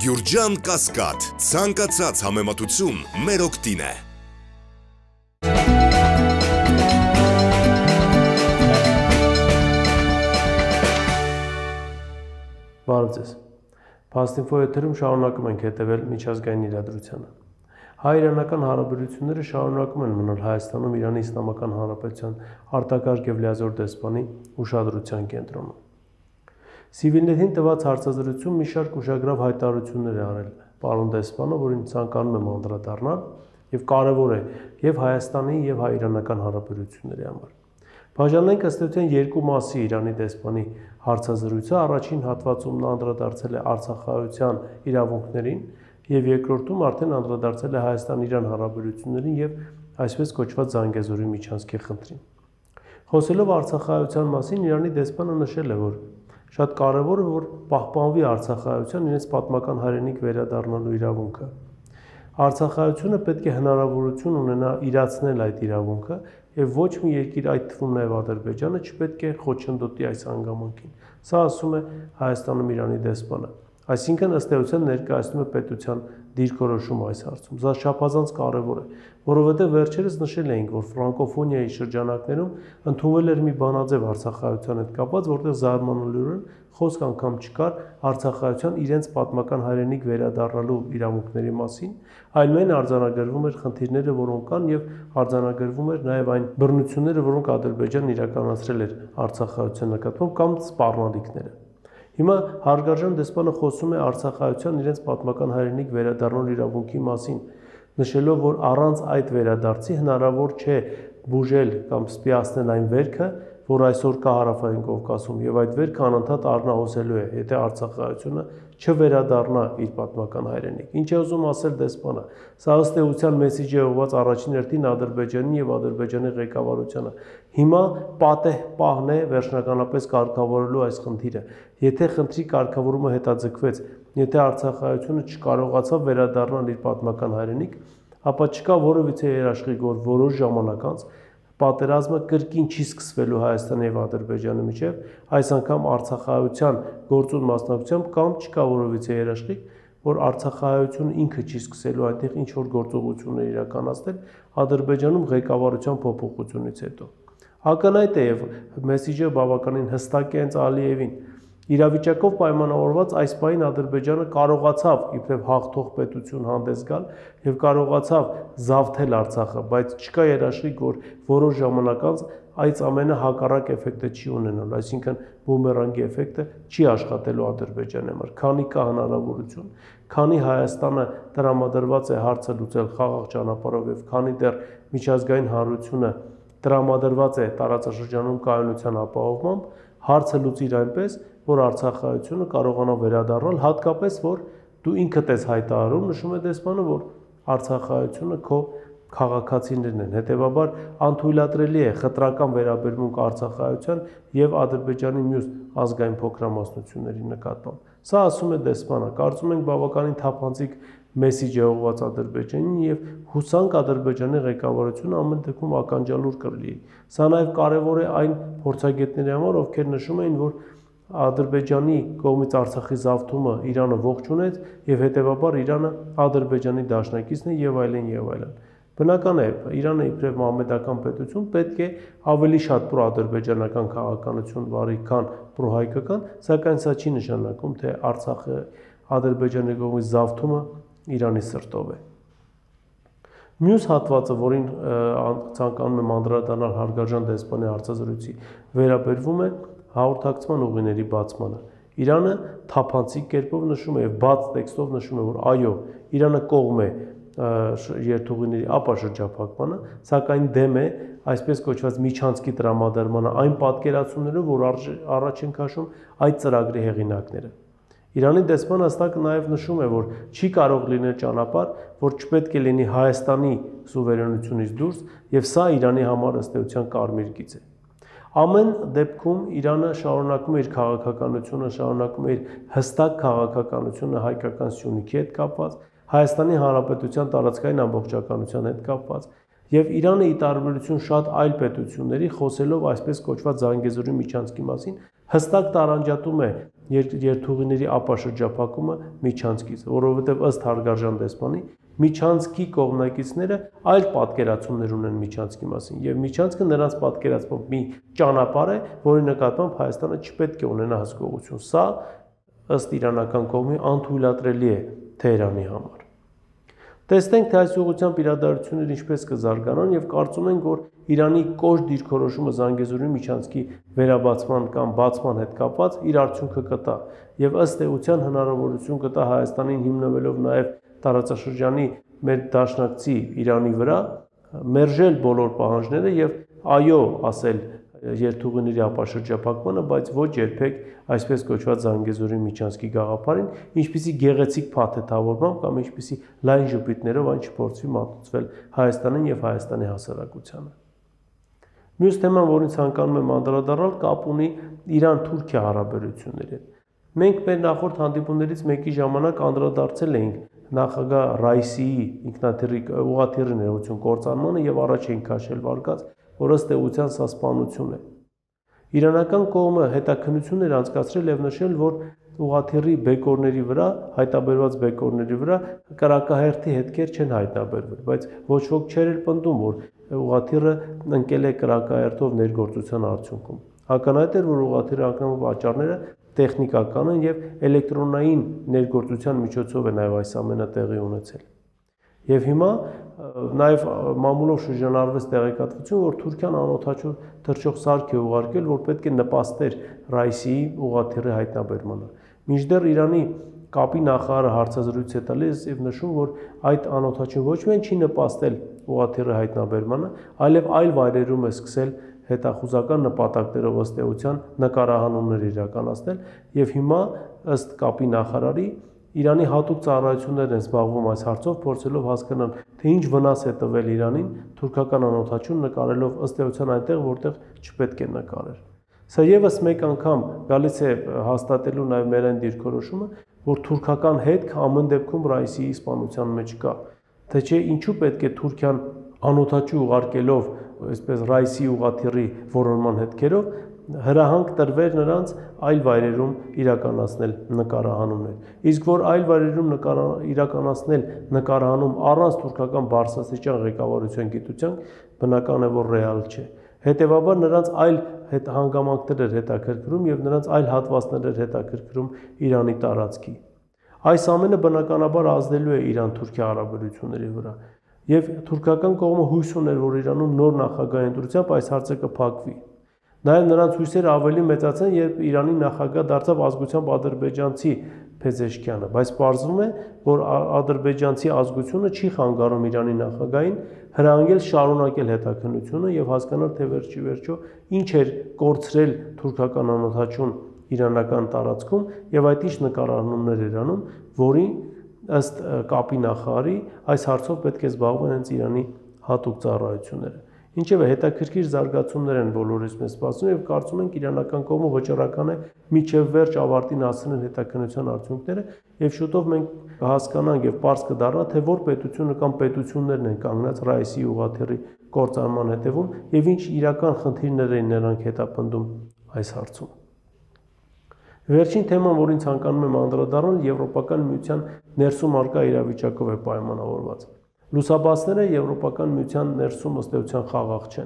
Գյուրջան Կասկադ, ցանկացած համեմատություն մեր օգտին է։ Բարև ձեզ։ Փաստինֆո եթերում շարունակում ենք հետևել միջազգային իրադրությանը։ Հայ-իրանական հարաբերությունները շարունակում են մնալ Հայաստանում Իրանի Իսլամական Հանրապետության արտակարգ և լիազոր դեսպանի ուշադրության կենտրոնում։ Civilnet-ին տված հարցազրույցում մի շարք ուշագրավ հայտարարություններ է արել պարոն դեսպանը, որին ցանկանում եմ անդրադառնալ եւ կարեւոր է եւ Հայաստանի եւ հայ-իրանական հարաբերությունների համար։ Բաժանենք ըստ էության երկու մասի Իրանի դեսպանի հարցազրույցը, առաջին հատվածում նա անդրադարձել է Արցախահայության իրավունքներին եւ երկրորդում արդեն անդրադարձել է Հայաստան-Իրան հարաբերություններին եւ այսպես կոչված Զանգեզուրի միջանցքի խնդրին։ Խոսելով Արցախահայության մասին, Իրանի դեսպանը նշել է, որ շատ կարևոր է, որ պահպանվի Արցախահայության իրենց պատմական հայրենիք վերադառնալու իրավունքը։ Արցախահայությունը պետք է հնարավորություն ունենա իրացնել այդ իրավունքը եւ ոչ մի երկիր, այդ թվում նաեւ Ադրբեջանը, չպետք է խոչընդոտի այս հանգամանքին։ Սա ասում է Հայաստանում Իրանի դեսպանը։ Այսինքն ըստ էության ներկայացնում է պետության դիրքորոշում այս հարցում։ Սա չափազանց կարևոր է, որովհետև վերջերս նշել էինք, որ ֆրանկոֆոնիայի շրջանակներում ընդունվել էր մի բանաձև Արցախահայության հետ կապված, որտեղ զարմանալիորեն խոսք անգամ չկար Արցախահայության իրենց պատմական հայրենիք վերադառնալու իրավունքների մասին, այլ մեն արձանագրվում էր խնդիրները, որոնք կան, եւ արձանագրվում էր նաեւ այն բռնությունները, որոնք Ադրբեջանն իրականացրել էր Արցախահայության նկատմամբ կամ սպառնալիքները։ Հիմա հարգարժան դեսպանը խոսում է Արցախահայության իրենց պատմական հայրենիք վերադառնալու իրավունքի մասին, նշելով, որ առանց այդ վերադարձի հնարավոր չէ բուժել կամ սպիացնել այն վերքը, որ այսօր կա Հարավային Կովկասում, եւ այդ վերքը անընդհատ առնահոսելու է, եթե Արցախահայությունը չվերադառնա իր պատմական հայրենիք։ Ինչ է ուզում ասել դեսպանը։ Սա ըստ էության մեսիջ է ուղղված առաջին հերթին Ադրբեջանին եւ Ադրբեջանի ղեկավարությանը։ Հիմա պատեհ պահն է վերջնականապես կարգավորելու այս խնդիրը։ Եթե խնդրի կարգավորումը հետաձգվեց, եթե Արցախահայությունը չկարողացավ վերադառնալ իր պատմական հայրենիք, ապա չկա որևիցե երաշխիք, որ որոշ ժամանակ անց պատերազմը կրկին չի սկսվելու Հայաստանի եւ Ադրբեջանի միջեւ, այս անգամ Արցախահայության գործուն մասնակցությամբ կամ չկա որևիցե երաշխիք, որ Արցախահայությունը ինքը չի սկսելու այնտեղ ինչ որ գործողություններ իրականացնել Ադրբեջանում ղեկավարության փոփոխությունից հետո։ Ակնհայտ է եւ մեսիջը բավականին հստակ է հենց Ալիևին։ Իրավիճակով պայմանավորված այս պահին Ադրբեջանը կարողացավ իբրև հաղթող պետություն հանդես գալ եւ կարողացավ զավթել Արցախը, բայց չկա երաշխիք, որ որոշ ժամանակ անց այս ամենը հակառակ էֆեկտը չի ունենալու, այսինքն բումերանգի էֆեկտը չի աշխատելու Ադրբեջանի համար, քանի կա հնարավորություն, քանի Հայաստանը տրամադրված է հարցը լուծել խաղաղ ճանապարհով եւ քանի դեռ միջազգային հանրությունը տրամադրված է տարածաշրջանում կայունության ապահովմամբ, հարցը լուծիր այնպես, որ Արցախահայությունը կարողանա վերադառնալ, հատկապես որ դու ինքդ ես հայտարարում, նշում է դեսպանը, որ Արցախահայությունը քո քաղաքացիներն են, հետևաբար անթույլատրելի է խտրական վերաբերմունք Արցախահայության եւ Ադրբեջանի մյուս ազգային փոքրամասնությունների նկատմամբ։ Սա ասում է դեսպանը, կարծում ենք բավականին թափանցիկ մեսիջ է ուղղված Ադրբեջանին եւ հուսանք Ադրբեջանի ղեկավարությունը ամեն դեպքում ականջալուր կլինի։ Սա նաեւ կարեւոր է այն փորձագետների համար, ովքեր նշում էին, որ Ադրբեջանի կողմից Արցախի զավթումը Իրանը ողջունեց եւ հետեւաբար Իրանը Ադրբեջանի դաշնակիցն է եւ այլն եւ այլն։ Բնական է, Իրանը իբրև մահմեդական պետություն պետք է ավելի շատ պրոադրբեջանական քաղաքականություն վարի, քան պրոհայկական, սակայն սա չի նշանակում, թե Արցախը Ադրբեջանի կողմից զավթումը Իրանի սրտով է։ Մյուս հատվածը, որին ցանկանում եմ անդրադառնալ հարգարժան դեսպանի հարցազրույցի, վերաբերվում է հաղորդակցման ուղիների բացմանը։ Իրանը թափանցիկ կերպով նշում է եւ բաց տեքստով նշում է, որ այո, Իրանը կողմ է երթուղիների ապաշրջափակմանը, սակայն դեմ է այսպես կոչված միջանցքի տրամադրմանը այն պատկերացումներով, որ առաջ են քաշում այդ ծրագրի հեղինակները։ Իրանի դեսպանը հստակ նաև նշում է, որ չի կարող լինել ճանապարհ, որ չպետք է լինի Հայաստանի սուվերենությունից դուրս, եւ սա Իրանի համար ըստ էության կարմիր գիծ է։ Ամեն դեպքում Իրանը շարունակում է իր քաղաքականությունը, շարունակում է իր հստակ քաղաքականությունը հայկական Սյունիքի հետ կապված, Հայաստանի Հանրապետության տարածքային ամբողջականության հետ կապված, եւ Իրանը ի տարբերություն շատ այլ պետությունների խոսելով այսպես կոչված Զանգեզուրի միջանցքի մասին, հստակ տարանջատում է երթուղիների ապաշրջափակումը Միչանցկից, որովհետև ըստ Հարգարժան դեսպանի Միչանցկի կողմնակիցները այլ պատկերացումներ ունեն Միչանցկի մասին, եւ Միչանցկը նրանց պատկերացմամբ մի ճանապարհ է, որի նկատմամբ Հայաստանը չպետք է ունենա հսկողություն։ Սա ըստ իրանական կողմի անթույլատրելի է Թեհրանի համար։ Տեսնենք, թե այս ուղղությամբ իրադարձությունները ինչպես կզարգանան եւ կարծում ենք, որ Իրանի կոշտ դիրքորոշումը Զանգեզուրի միջանցքի վերաբացման կամ բացման հետ կապված իր արդյունքը կտա եւ ըստ էության հնարավորություն կտա Հայաստանին հիմնվելով նաեւ տարածաշրջանի մեր դաշնակցի Իրանի վրա մերժել բոլոր պահանջները եւ այո ասել երթուղիների ապաշրջափակմանը, բայց ոչ երբեք այսպես կոչված Զանգեզուրի միջանցքի գաղափարին, ինչպիսի գեղեցիկ փաթեթավորմամբ կամ ինչպիսի լայն ժպիտներով այն չփորձվի մատուցվել Հայաստանին եւ Հայաստանի հասարակությանը։ Մյուս թեման, որին ցանկանում եմ անդրադառնալ, կապ ունի Իրան-Թուրքիա հարաբերությունների հետ։ Մենք մեր նախորդ հանդիպումներից մեկի ժամանակ անդրադարձել էինք նախագահ Ռայիսիի ինքնաթիռի ուղղաթիռի ներողություն կործանմանը եւ առաջ էինք քաշել վարկած, որ ըստ էության սա սպանություն է։ Իրանական կողմը հետաքննություն էր անցկացրել եւ նշել, որ ուղղաթիռի բեկորների վրա, հայտնաբերված բեկորների վրա կրակահերթի հետքեր չեն հայտնաբերվել, բայց ոչ ոք չէր պնդում, որ ուղղաթիռը ընկել է կրակահերթով ներգործության արդյունքում։ Ակնհայտ էր, որ ուղղաթիռի անկնահայտ պատճառները տեխնիկական են եւ էլեկտրոնային ներգործության միջոցով է նաեւ այս ամենը տեղի ունեցել։ Եվ հիմա նաև մամուլով շրջանառվեց տեղեկատվություն, որ Թուրքիան անօդաչու թռչող սարք է ուղարկել, որ պետք է նպաստեր Ռայիսիի ուղղաթիռի հայտնաբերմանը։ Մինչդեռ Իրանի կապի նախարարը հարցազրույց է տալիս եւ նշում, որ այդ անօդաչուն ոչ միայն չի նպաստել ուղղաթիռի հայտնաբերմանը, այլև այլ վայրերում է սկսել հետախուզական նպատակներով ըստ էության նկարահանումներ իրականացնել եւ հիմա ըստ կապի նախարարի Իրանի հատուկ ծառայություններն են զբաղվում այս հարցով, փորձելով հասկանալ, թե ինչ վնաս է տվել Իրանին թուրքական անօդաչուն նկարելով ըստ էության այնտեղ, որտեղ չպետք է նկարեր։ Սա եւս մեկ անգամ գալիս է հաստատելու նաեւ մեր այն դիրքորոշումը, որ թուրքական հետք ամեն դեպքում Ռայիսիի սպանության մեջ կա։ Թե չէ ինչու պետք է Թուրքիան անօդաչու ուղարկելով, այսպես Ռայիսիի ուղղաթիռի որոնման հետքերով հրահանգ տրվեր նրանց այլ վայրերում իրականացնել նկարահանումներ։ Իսկ որ այլ վայրերում իրականացնել նկարահանում առանց թուրքական բարձրաստիճան ղեկավարության գիտության, բնական է, որ ռեալ չէ։ Հետևաբար նրանց այլ հանգամանքներ էր հետաքրքրում եւ նրանց այլ հատվածներ էր հետաքրքրում Իրանի տարածքի։ Այս ամենը բնականաբար ազդելու է Իրան-Թուրքիա հարաբերությունների վրա։ Եվ թուրքական կողմը հույս ուներ, որ Իրանում նոր նախագահի ընտրությամբ այս հարցը կփակվի։ Նաև նրանց հույսերը ավելի մեծացան, երբ Իրանի նախագահ դարձավ ազգությամբ ադրբեջանցի Փեզեշքյանը, բայց պարզվում է, որ ադրբեջանցի ազգությունը չի խանգարում Իրանի նախագահին հրահանգել շարունակել հետաքննությունը եւ հասկանալ, թե վերջի վերջո ինչ էր կորցրել թուրքական անօդաչուն իրանական տարածքում եւ այդ ինչ նկարահանումներ էր անում, որի ըստ կապի նախարարի այս հարցով պետք է զբաղվեն հենց Իրանի հատուկ ծառայությունները։ Ինչևէ հետաքրքիր զարգացումներ են բոլորիս մեզ սպասում եւ կարծում ենք իրանական կողմը վճռական է միջև վերջ ավարտին հասնել հետաքննության արդյունքները եւ շուտով մենք կհասկանանք եւ պարզ կդառնա, թե որ պետությունը կամ պետություններն են կանգնած Ռայիսիի ուղղաթիռի կործանման հետևում եւ ինչ իրական խնդիրներ են նրանք հետապնդում այս հարցում։ Վերջին թեման, որին ցանկանում եմ անդրադառնալ, Եվրոպական միության ներսում արկա իրավիճակով է պայմանավորված։ Լուսաբացները Եվրոպական միության ներսում ըստ էության խաղաղ չեն։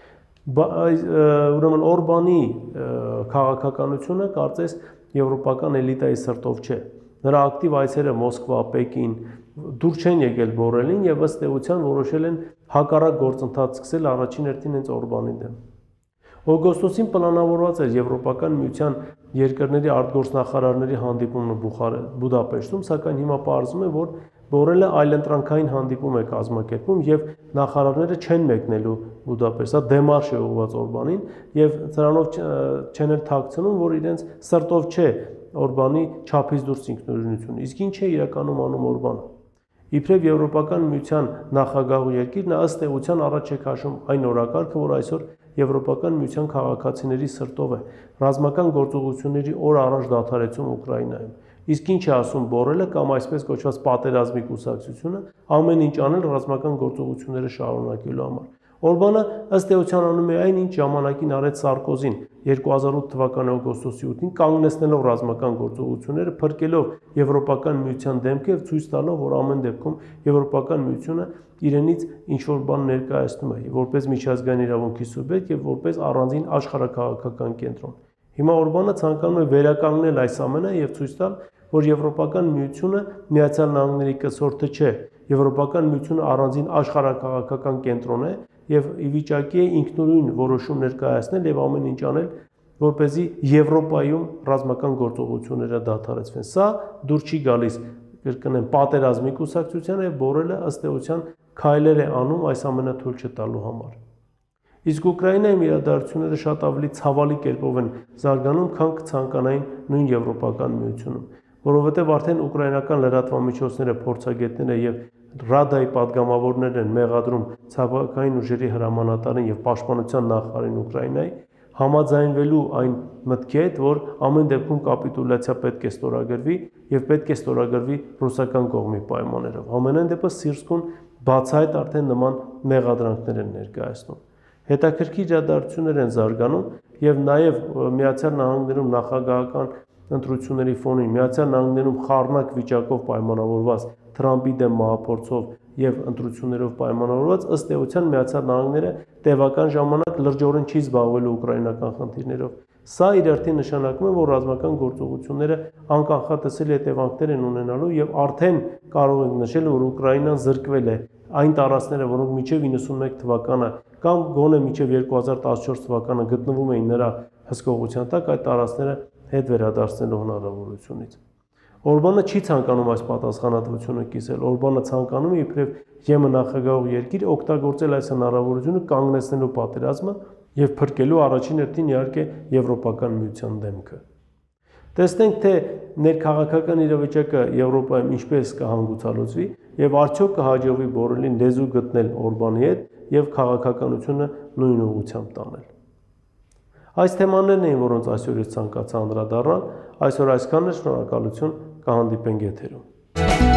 Ուրեմն Օրբանի քաղաքականությունը կարծես եվրոպական էլիտայի սրտով չէ։ Նրա ակտիվ այցերը Մոսկվա, Պեկին դուր չեն եկել Բորելին եւ ըստ էության որոշել են հակառակ գործընթաց սկսել առաջին հերթին հենց Օրբանի դեմ։ Օգոստոսին պլանավորված էր Եվրոպական միության երկրների արտգործնախարարների հանդիպումը Բուդապեշտում, սակայն հիմա պարզվում է, որ Բորելը այլընտրանքային հանդիպում է կազմակերպում եւ նախարարները չեն մեկնելու Բուդապեշտ։ Սա դեմարշ է ուղղված Օրբանին եւ նրանով չեն էլ թաքցնում, որ իրենց սրտով չէ Օրբանի չափից դուրս ինքնուրույնությունը։ Իսկ ինչ է իրականում անում Օրբանը։ Իբրև Եվրոպական միության նախագահ երկիր նա ըստ էության առաջ է քաշում այն օրակարգը, որ այսօր Եվրոպական միության քաղաքացիների սրտով է ռազմական գործողությունների օր առաջ դադարեցում Ուկրաինայում։ Իսկ ինչ է ասում Բորելը կամ այսպես կոչված պատերազմի կուսակցությունը, ամեն ինչ անել ռազմական գործողությունները շարունակելու համար։ Օրբանը ըստ էության անում է այն, ինչ ժամանակին արեց Սարկոզին 2008 թվականի օգոստոսի 8-ին, կանգնեցնելով ռազմական գործողությունները, փրկելով Եվրոպական միության դեմքը եւ ցույց տալով, որ ամեն դեպքում Եվրոպական միությունը իրենից ինչ-որ բան ներկայացնում է որպես միջազգային իրավունքի սուբյեկտ եւ որպես առանձին աշխարհաքաղաքական կենտրոն։ Հիմա Օրբանը ցանկանում է վերականգնել այս ամենը եւ ցույց տալ, որ Եվրոպական միությունը Միացյալ Նահանգների կցորդը չէ, Եվրոպական միությունը առանձին աշխարհաքաղաքական կենտրոն է եւ ի վիճակի է ինքնուրույն որոշում ներկայացնել եւ ամեն ինչ անել, որպեսզի Եվրոպայում ռազմական գործողությունները դադարեցվեն։ Սա դուր չի գալիս, կրկնեմ, պատերազմի կուսակցությանը եւ Բորելը ըստ էության քայլեր է անում այս ամենը թույլ չտալու համար։ Իսկ Ուկրաինայում իրադարձությունները շատ ավելի ցավալի կերպով են զարգանում, քան կցանկանային նույն Եվրոպական միությունում, որովհետև արդեն ուկրաինական լրատվամիջոցները, փորձագետները եւ Ռադայի падգամավորներն են մեղադրում ցավական ուժերի հրամանատարին եւ պաշտպանության նախարարին Ուկրաինայի, համաձայնվելու այն մտքի հետ, որ ամեն դեպքում կապիտուլյացիա պետք է ստորագրվի եւ պետք է ստորագրվի ռուսական կողմի պայմաններով։ Ամենայն դեպս Սիրսկուն բացահայտ արդեն նման մեղադրանքներ են ներկայացնում։ Հետաքրքիր իրադարձություններ են զարգանում եւ նաեւ Միացյալ Նահանգներում նախագահական ընտրությունների ֆոնին Միացյալ Նահանգներում խառնակ վիճակով պայմանավորված Թրամփի դեմ մահափորձով եւ ընտրություններով պայմանավորված ըստ էության Միացյալ Նահանգները տևական ժամանակ լրջորեն չի զբաղվելու ուկրաինական խնդիրներով։ Սա իր արդեն նշանակում է, որ ռազմական գործողությունները անկանխատեսելի հետևանքներ են ունենալու եւ արդեն կարող ենք նշել, որ Ուկրաինան զրկվել է այն տարածքները, որոնք մինչև 91 թվականը կամ գոնե մինչև 2014 թվականը գտնվում էին նրա հսկողության տակ, այդ տարածքները հետ վերադարձնելու հնարավորությունից։ Օրբանը չի ցանկանում այս պատասխանատվությունը կիսել, Օրբանը ցանկանում է իբրև ԵՄ նախագահող երկիր օգտագործել այս հնարավորությունը կանգնեցնելու պատերազմը եւ փրկելու առաջին հերթին իհարկե Եվրոպական միության դեմքը։ Տեսնենք, թե ներքաղաքական իրավիճակը Եվրոպայում ինչպես կհանգուցալուծվի եւ արդյոք կհաջողվի Բորելին լեզու գտնել Օրբանի հետ եւ քաղաքականությունը նույն ուղղությամբ տանել։ Այս թեմաներն էին, որոնց այսօր ես ցանկացա անդրադառնալ, այսօր այսքանն է, շնորհակալություն, կհանդիպենք եթերում։